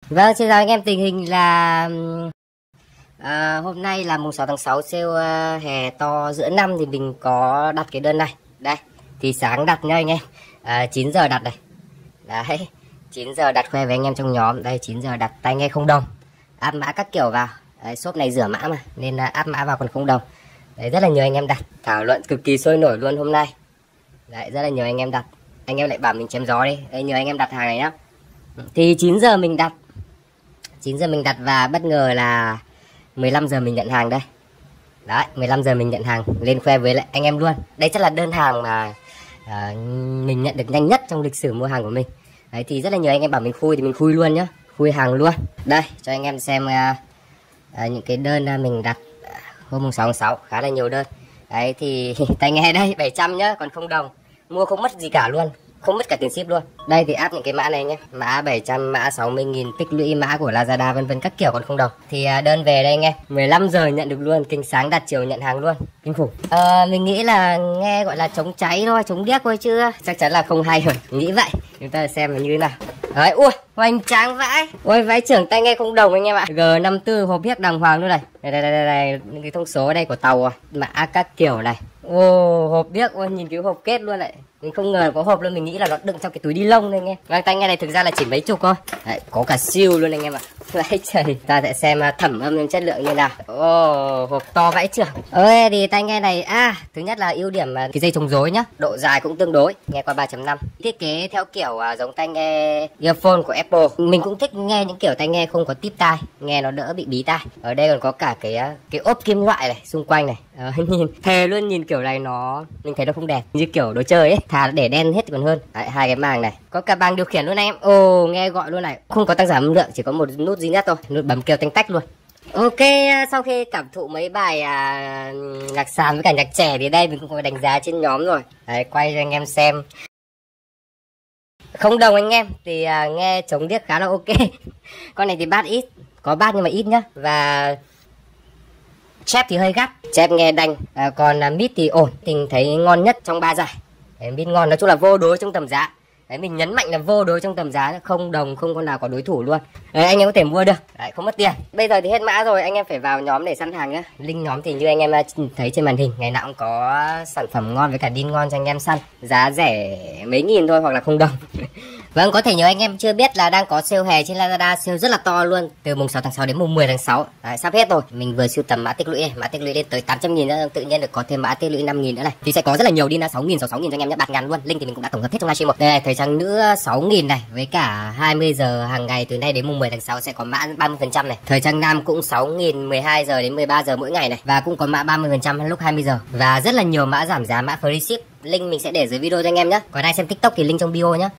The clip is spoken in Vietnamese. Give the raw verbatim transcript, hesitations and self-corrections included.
Vâng, xin chào anh em. Tình hình là à, hôm nay là mùng sáu tháng sáu, sale uh, hè to giữa năm thì mình có đặt cái đơn này. Đây, thì sáng đặt nha anh em. À, chín giờ đặt này. Đấy, chín giờ đặt khoe với anh em trong nhóm. Đây, chín giờ đặt tai nghe không đồng. Áp mã các kiểu vào. Đấy, shop này rửa mã mà nên là áp mã vào còn không đồng. Đấy, rất là nhiều anh em đặt. Thảo luận cực kỳ sôi nổi luôn hôm nay. Đấy, rất là nhiều anh em đặt. Anh em lại bảo mình chém gió đi. Đây, nhiều anh em đặt hàng này nhá. Thì chín giờ mình đặt. chín giờ mình đặt và bất ngờ là mười lăm giờ mình nhận hàng đây. Đấy, mười lăm giờ mình nhận hàng, lên khoe với lại anh em luôn. Đây chắc là đơn hàng mà à, mình nhận được nhanh nhất trong lịch sử mua hàng của mình. Đấy, thì rất là nhiều anh em bảo mình khui thì mình khui luôn nhá. Khui hàng luôn. Đây, cho anh em xem à, à, những cái đơn mình đặt hôm sáu tháng sáu, khá là nhiều đơn. Đấy, thì tai nghe đây, bảy trăm nhá, còn không đồng. Mua không mất gì cả luôn, không mất cả tiền ship luôn. Đây thì áp những cái mã này nhé, mã bảy trăm, mã sáu mươi nghìn, tích lũy mã của Lazada vân vân các kiểu còn không đồng. Thì đơn về đây nghe, mười lăm giờ nhận được luôn, kinh sáng đặt chiều nhận hàng luôn, kinh khủng. À, mình nghĩ là nghe gọi là chống cháy thôi, chống điếc thôi chứ chắc chắn là không hay rồi, nghĩ vậy. Chúng ta xem là như thế nào. Đấy, ui, hoành tráng vãi. Ôi, vãi trưởng tai nghe không đồng anh em ạ. G năm tư hộp viết đàng hoàng luôn này. Đây đây đây đây, đây. Những cái thông số ở đây của tàu à. Mã các kiểu này. Ô, hộp viết, ôi nhìn cái hộp kết luôn này. Mình không ngờ có hộp luôn, mình nghĩ là nó đựng trong cái túi ni lông thôi anh em. Vâng, tai nghe này thực ra là chỉ mấy chục thôi. Đấy, có cả siêu luôn anh em ạ. Vãi trời. Ta sẽ xem thẩm âm chất lượng như nào. Ô, hộp to vãi trưởng. Ơi thì tai nghe này, à, thứ nhất là ưu điểm cái dây chống rối nhá. Độ dài cũng tương đối, nghe qua ba chấm năm. Thiết kế theo kiểu uh, giống tai nghe earphone của Apple. Mình cũng thích nghe những kiểu tai nghe không có típ tai, nghe nó đỡ bị bí tai. Ở đây còn có cả cái cái ốp kim loại này xung quanh này. Ờ, nhìn thề luôn, nhìn kiểu này nó mình thấy nó không đẹp, như kiểu đồ chơi ấy, thà để đen hết còn hơn. Đấy, hai cái màng này, có cả bảng điều khiển luôn em. Ồ, nghe gọi luôn này, không có tăng giảm âm lượng, chỉ có một nút duy nhất thôi, nút bấm kêu tanh tách luôn. Ok, sau khi cảm thụ mấy bài à, nhạc sàn với cả nhạc trẻ thì đây mình cũng có đánh giá trên nhóm rồi. Đấy, quay cho anh em xem. Không đồng anh em thì à, nghe chống điếc khá là ok. Con này thì bass ít, có bass nhưng mà ít nhá. Và chép thì hơi gắt, chép nghe đanh. À, còn à, mid thì ổn, mình thấy ngon nhất trong ba giải. Đấy, mid ngon, nói chung là vô đối trong tầm giá. Đấy, mình nhấn mạnh là vô đối trong tầm giá, không đồng, không con nào có đối thủ luôn. Đấy, anh em có thể mua được, đấy, không mất tiền. Bây giờ thì hết mã rồi, anh em phải vào nhóm để săn hàng nhá. Link nhóm thì như anh em thấy trên màn hình, ngày nào cũng có sản phẩm ngon với cả deal ngon cho anh em săn. Giá rẻ mấy nghìn thôi hoặc là không đồng. Vâng, có thể nhiều anh em chưa biết là đang có sale hè trên Lazada, sale rất là to luôn, từ mùng sáu tháng sáu đến mùng mười tháng sáu. Đấy, sắp hết rồi. Mình vừa sưu tầm mã tích lũy này, mã tích lũy lên tới tám trăm nghìn nữa, tự nhiên được có thêm mã tích lũy năm nghìn nữa này. Thì sẽ có rất là nhiều đi, sáu nghìn, sáu mươi sáu nghìn cho anh em nhé, bạt ngàn luôn. Link thì mình cũng đã tổng hợp hết trong livestream một. Đây này, thời trang nữ sáu nghìn này, với cả hai mươi giờ hàng ngày từ nay đến mùng mười tháng sáu sẽ có mã ba mươi phần trăm này. Thời trang nam cũng sáu nghìn, mười hai giờ đến mười ba giờ mỗi ngày này, và cũng có mã ba mươi phần trăm lúc hai mươi giờ. Và rất là nhiều mã giảm giá, mã free ship. Link mình sẽ để dưới video cho anh em nhé. Còn ai xem TikTok thì link trong bio nhé.